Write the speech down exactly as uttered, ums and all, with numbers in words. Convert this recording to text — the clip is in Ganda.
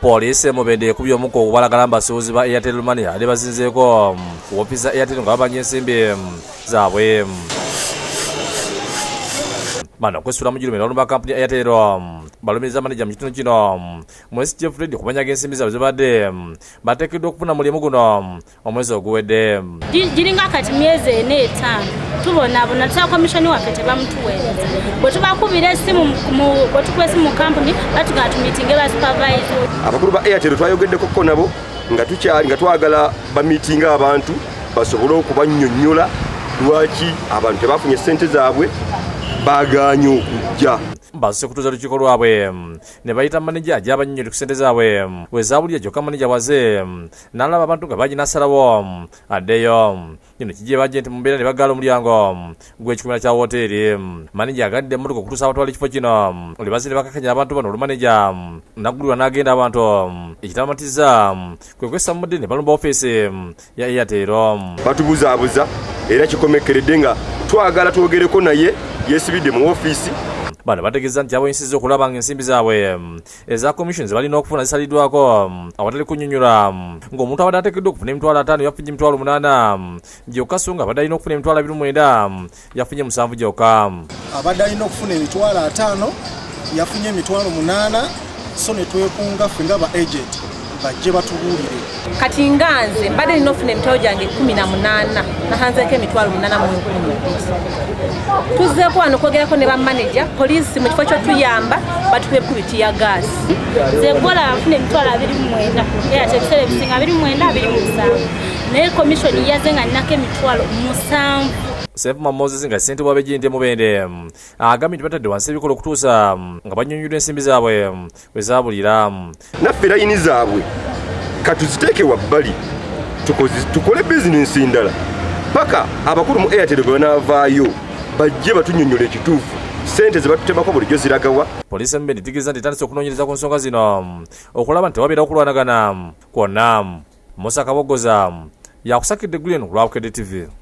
Police mubende kubyo muko kubalagala mbasuuzi ba Airtel Money ade bazinzeeko ku office Airtel nga babanye ensimbi zaabwe. Bano kwesula mujulu mero ba company Airtel balumiriza manager mu kitundu kino mwezi Jeff Fred kubanyaga ensimbi zaabwe zibadde bateekeddwa okufuna mulimu guno omwezi oguwedde. Giringa kati myezi ena etaano tubona abona tsa commission waffe tebamutuweereza bwe tubakubira essimu bwe tukuba essimu mu company batugaa tumiitinge ba supervisor. Abakulu ba Airtel twayogeddeko ko nabo nga tukyali nga twagala bamiitinga abantu basobole okubannyonnyola lwaki abantu tebafunye ssente zaabwe baganye okujja. Basse kutuza lukiiko lwabwe ne bayita manager ajja abannyonnyola ku ssente zaabwe wezaabulira gyokka manager waze n'alaba abantu nga bagina asalawo addeyo. Kino kijje bajje nti mumbeera ne bagala omulyango gw'ekikomera kya woteeri. Manager agadde emmotoka okutuusa abatwala ekifo kino oli bazze ne bakakanya abantu bano olumanager naggulirwa n'agenda abantu ekitamatizza kwe kwessa mudde ne balumba ofiisi ya Airtel. Batubuzaabuza era kikomekkeredde nga twagala twogereko naye yeesibidde mu ofiisi. Bano bategeeza nti aboyinsiza okulaba nga ensimbi zaabwe eza commissions balina okufuna zisaliddwako awatali kunnyonnyola ng'omuntu abadde ateekeddwa okufuna emitwalo ataano yafunye emitwalo munaana gyokka so nga abadde alina okufuna emitwalo abiri mu mwenda yafunye musanvu gyokka. Abadde alina okufuna emitwalo ataano yafunye emitwalo munaana so ne twekunga ffe nga ba agent bajje batubuulire. Kati nganze mbadde nina okufuna emitwalo gyange kumi na munaana nahanzeeko emitwalo munaana mu enkumi bbiri. Tuzzeeko wano kwogerako ne bamanager poliisi mu kifo ky'otuyamba batupeeku bitiya gaasi. Nze gwola nfuna emitwalo abiri mu mwenda era tebiseera ebisinga abiri mu mwenda abiri mu musanvu naye komishoni yaze nga nnako emitwalo musanvu. Sefuma Moses nga ssente bwabejjinte mubende agambye nti batadde wansi ebikola okutuusa nga bannyonnyodde ensimbi zaabwe we zaabulira. Naffe layini zaabwe katuziteeke wabbali tukole bizinensi endala paka abakulu mu Airtel bwe banaavaayo bajje batunnyonnyola ekituufu ssente ze batutemako bulijjo ziragawa. Poliisi emubende etegeeza nti etandise okunoonyereza ku nsonga zino okulaba nti tewabeera okulwanagana kwonna. Musa Kabogoza yakusakidde Guleno ku Lwabukedde T V.